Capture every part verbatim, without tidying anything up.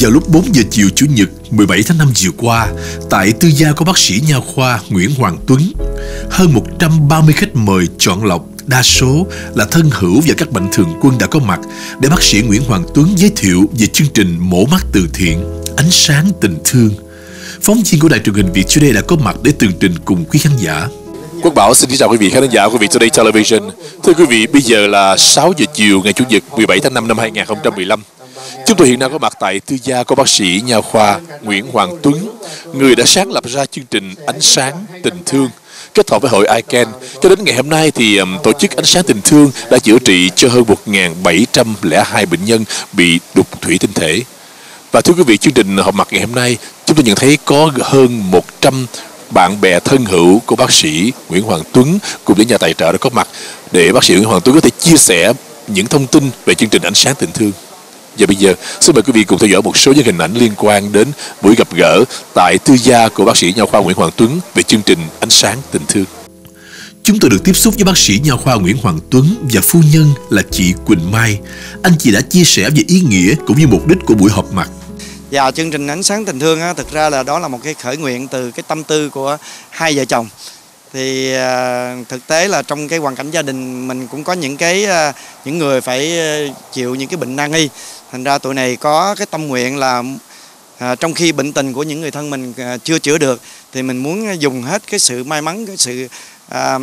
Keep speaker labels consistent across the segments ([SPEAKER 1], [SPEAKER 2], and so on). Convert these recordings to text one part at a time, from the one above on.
[SPEAKER 1] Vào lúc bốn giờ chiều Chủ nhật mười bảy tháng năm vừa qua, tại tư gia của bác sĩ nha khoa Nguyễn Hoàng Tuấn, hơn một trăm ba mươi khách mời chọn lọc, đa số là thân hữu và các mạnh thường quân đã có mặt để bác sĩ Nguyễn Hoàng Tuấn giới thiệu về chương trình mổ mắt từ thiện Ánh sáng tình thương. Phóng viên của đài truyền hình Việt Today đã có mặt để tường trình cùng quý khán giả.
[SPEAKER 2] Quốc Bảo xin kính chào quý vị khán giả của Việt Today Television. Thưa quý vị, bây giờ là sáu giờ chiều ngày Chủ nhật mười bảy tháng năm năm hai nghìn không trăm mười lăm. Chúng tôi hiện đang có mặt tại tư gia của bác sĩ nha khoa Nguyễn Hoàng Tuấn, người đã sáng lập ra chương trình Ánh sáng tình thương kết hợp với hội i can. Cho đến ngày hôm nay thì um, tổ chức Ánh sáng tình thương đã chữa trị cho hơn một nghìn bảy trăm lẻ hai bệnh nhân bị đục thủy tinh thể. Và thưa quý vị, chương trình họp mặt ngày hôm nay chúng tôi nhận thấy có hơn một trăm bạn bè thân hữu của bác sĩ Nguyễn Hoàng Tuấn cùng với nhà tài trợ đã có mặt để bác sĩ Nguyễn Hoàng Tuấn có thể chia sẻ những thông tin về chương trình Ánh sáng tình thương. Và bây giờ xin mời quý vị cùng theo dõi một số những hình ảnh liên quan đến buổi gặp gỡ tại tư gia của bác sĩ nha khoa Nguyễn Hoàng Tuấn về chương trình Ánh sáng tình thương.
[SPEAKER 1] Chúng tôi được tiếp xúc với bác sĩ nha khoa Nguyễn Hoàng Tuấn và phu nhân là chị Quỳnh Mai. Anh chị đã chia sẻ về ý nghĩa cũng như mục đích của buổi họp mặt.
[SPEAKER 3] Và chương trình Ánh sáng tình thương á, thực ra là đó là một cái khởi nguyện từ cái tâm tư của hai vợ chồng. Thì à, thực tế là trong cái hoàn cảnh gia đình mình cũng có những cái à, những người phải chịu những cái bệnh nan y. Thành ra tụi này có cái tâm nguyện là à, trong khi bệnh tình của những người thân mình à, chưa chữa được thì mình muốn dùng hết cái sự may mắn, cái sự à,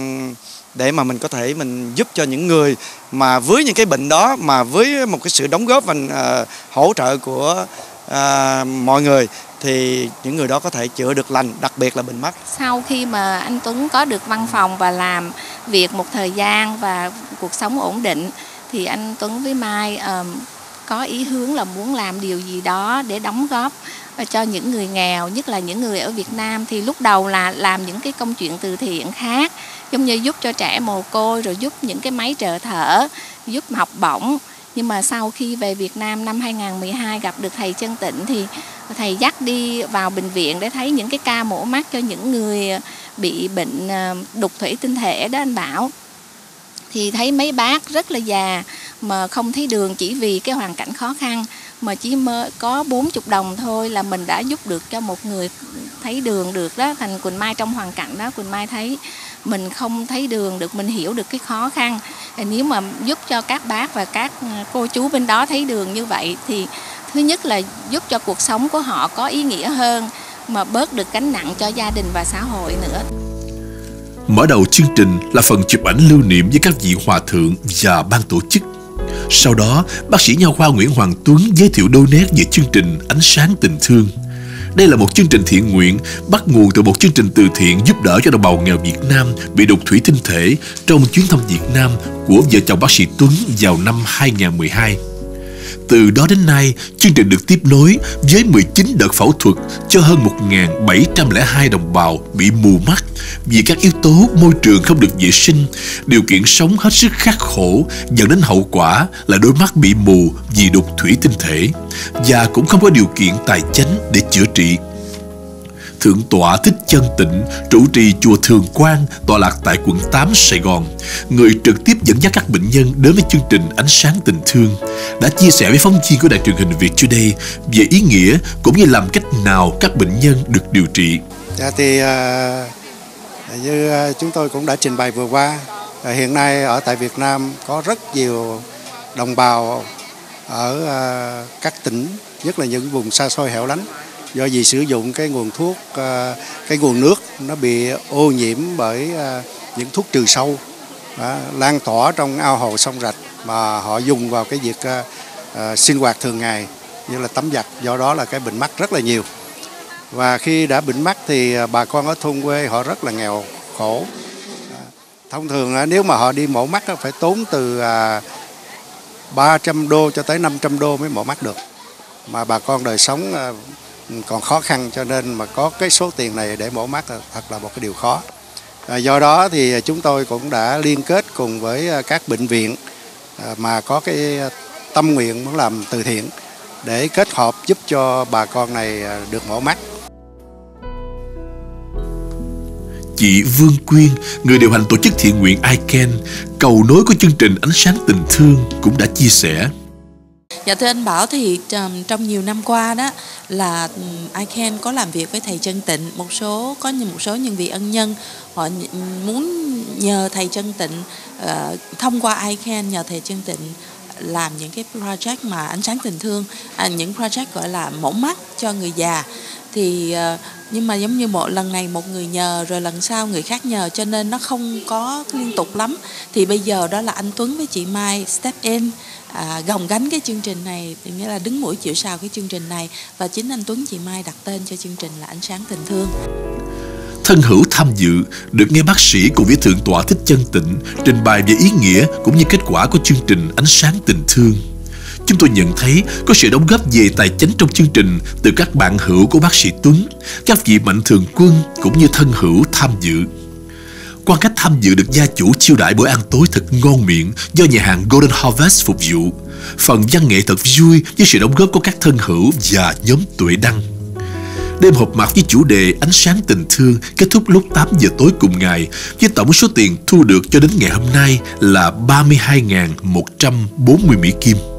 [SPEAKER 3] để mà mình có thể mình giúp cho những người mà với những cái bệnh đó, mà với một cái sự đóng góp và à, hỗ trợ của à, mọi người thì những người đó có thể chữa được lành, đặc biệt là bệnh mắt.
[SPEAKER 4] Sau khi mà anh Tuấn có được văn phòng và làm việc một thời gian và cuộc sống ổn định thì anh Tuấn với Mai uh, có ý hướng là muốn làm điều gì đó để đóng góp cho những người nghèo, nhất là những người ở Việt Nam. Thì lúc đầu là làm những cái công chuyện từ thiện khác, giống như giúp cho trẻ mồ côi, rồi giúp những cái máy trợ thở, giúp học bổng. Nhưng mà sau khi về Việt Nam năm hai nghìn không trăm mười hai gặp được thầy Chân Tịnh thì thầy dắt đi vào bệnh viện để thấy những cái ca mổ mắt cho những người bị bệnh đục thủy tinh thể đó anh Bảo. Thì thấy mấy bác rất là già mà không thấy đường chỉ vì cái hoàn cảnh khó khăn, mà chỉ mới có bốn mươi đồng thôi là mình đã giúp được cho một người thấy đường được đó. Thành Quỳnh Mai trong hoàn cảnh đó, Quỳnh Mai thấy mình không thấy đường được, mình hiểu được cái khó khăn. Nếu mà giúp cho các bác và các cô chú bên đó thấy đường như vậy thì thứ nhất là giúp cho cuộc sống của họ có ý nghĩa hơn, mà bớt được gánh nặng cho gia đình và xã hội nữa.
[SPEAKER 1] Mở đầu chương trình là phần chụp ảnh lưu niệm với các vị hòa thượng và ban tổ chức. Sau đó, bác sĩ nha khoa Nguyễn Hoàng Tuấn giới thiệu đôi nét về chương trình Ánh sáng tình thương. Đây là một chương trình thiện nguyện bắt nguồn từ một chương trình từ thiện giúp đỡ cho đồng bào nghèo Việt Nam bị đục thủy tinh thể trong chuyến thăm Việt Nam của vợ chồng bác sĩ Tuấn vào năm hai nghìn không trăm mười hai. Từ đó đến nay, chương trình được tiếp nối với mười chín đợt phẫu thuật cho hơn một nghìn bảy trăm lẻ hai đồng bào bị mù mắt vì các yếu tố môi trường không được vệ sinh, điều kiện sống hết sức khắc khổ dẫn đến hậu quả là đôi mắt bị mù vì đục thủy tinh thể và cũng không có điều kiện tài chánh để chữa trị. Thượng tọa Thích Chân Tịnh, trụ trì chùa Thường Quang, tọa lạc tại quận tám Sài Gòn, người trực tiếp dẫn dắt các bệnh nhân đến với chương trình Ánh sáng tình thương, đã chia sẻ với phóng viên của đài truyền hình Việt Today về ý nghĩa cũng như làm cách nào các bệnh nhân được điều trị.
[SPEAKER 3] Dạ thì uh, như chúng tôi cũng đã trình bày vừa qua, uh, hiện nay ở tại Việt Nam có rất nhiều đồng bào ở uh, các tỉnh, nhất là những vùng xa xôi hẻo lánh, do vì sử dụng cái nguồn thuốc, cái nguồn nước nó bị ô nhiễm bởi những thuốc trừ sâu đó, lan tỏa trong ao hồ sông rạch mà họ dùng vào cái việc uh, sinh hoạt thường ngày như là tắm giặt, do đó là cái bệnh mắt rất là nhiều. Và khi đã bệnh mắt thì bà con ở thôn quê họ rất là nghèo khổ. Thông thường nếu mà họ đi mổ mắt phải tốn từ ba trăm đô cho tới năm trăm đô mới mổ mắt được, mà bà con đời sống còn khó khăn, cho nên mà có cái số tiền này để mổ mắt thật là một cái điều khó. À, do đó thì chúng tôi cũng đã liên kết cùng với các bệnh viện à, mà có cái tâm nguyện muốn làm từ thiện để kết hợp giúp cho bà con này được mổ mắt.
[SPEAKER 1] Chị Vương Quyên, người điều hành tổ chức thiện nguyện i can, cầu nối của chương trình Ánh sáng tình thương, cũng đã chia sẻ.
[SPEAKER 5] Dạ thưa anh Bảo, thì um, trong nhiều năm qua đó là um, i can có làm việc với thầy Trân Tịnh. Một số có một số nhân vị ân nhân họ muốn nhờ thầy Trân Tịnh uh, thông qua i can nhờ thầy Trân Tịnh làm những cái project mà ánh sáng tình thương, à, những project gọi là mẫu mắt cho người già. Thì uh, nhưng mà giống như một lần này một người nhờ rồi lần sau người khác nhờ, cho nên nó không có liên tục lắm. Thì bây giờ đó là anh Tuấn với chị Mai step in, à, gồng gánh cái chương trình này, nghĩa là đứng mũi chịu sào cái chương trình này, và chính anh Tuấn chị Mai đặt tên cho chương trình là Ánh Sáng Tình Thương.
[SPEAKER 1] Thân hữu tham dự được nghe bác sĩ cùng với Thượng tọa Thích Chân Tịnh trình bày về ý nghĩa cũng như kết quả của chương trình Ánh Sáng Tình Thương. Chúng tôi nhận thấy có sự đóng góp về tài chính trong chương trình từ các bạn hữu của bác sĩ Tuấn, các vị mạnh thường quân cũng như thân hữu tham dự. Quan khách tham dự được gia chủ chiêu đãi bữa ăn tối thật ngon miệng do nhà hàng Golden Harvest phục vụ. Phần văn nghệ thật vui với sự đóng góp của các thân hữu và nhóm Tuệ Đăng. Đêm họp mặt với chủ đề Ánh Sáng Tình Thương kết thúc lúc tám giờ tối cùng ngày, với tổng số tiền thu được cho đến ngày hôm nay là ba mươi hai nghìn một trăm bốn mươi Mỹ Kim.